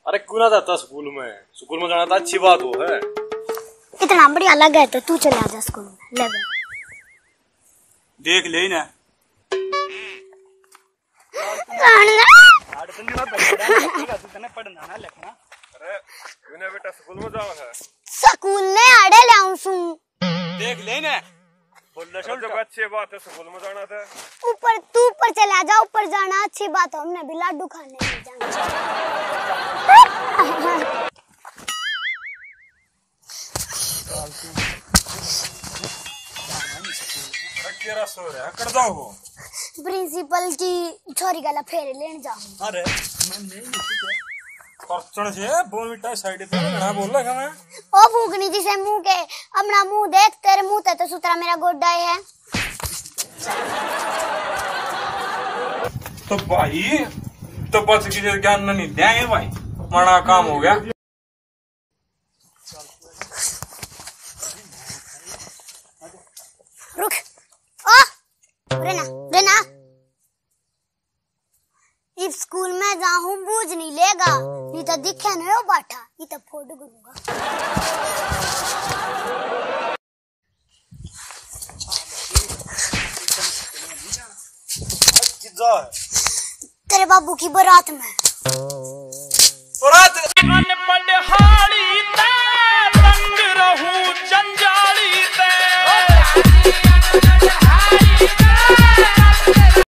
अरे क्यों ना जाता स्कूल में जाना तो अच्छी बात हो है। इतना बढ़िया लगा है तो तू चले आजा स्कूल में। ले देख ले ना अरे बेटा स्कूल में जाओ है। स्कूल ने आड़े ले आऊं सु देख ले ना तो अच्छी बात है स्कूल में जाना था। ऊपर तू ऊपर चला जा, ऊपर जाना अच्छी बात है। हमने भी लड्डू खाने में जाना। तेरा सो रहा है कर जाओ प्रिंसिपल की छोरी का फेरे लेने जाऊं। अरे मैं नहीं परचण से बोनविटा साइड पे घड़ा बोल रहा मैं ओ भूखनी जिसे मुंह के अपना मुंह देख, तेरे मुंह ते तो सुतरा मेरा गोड्डा है। तो भाई तो बच की ज्ञान नहीं देंगे भाई, मना काम हो गया। रुक ओ रेना रेना, इस स्कूल में जाऊं बूझ नहीं लेगा, नहीं तो दिखे नहीं हो बाठा, ये तो फोटो करूंगा। तेरे बाबू की बारात में